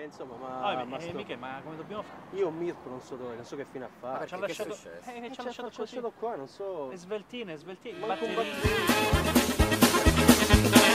insomma, ma come dobbiamo fare? io Mirko non so dove, non so che fine ha fatto. Vabbè, ci ha lasciato, ci ha lasciato qua, non so. è sveltine, Manco un batterie.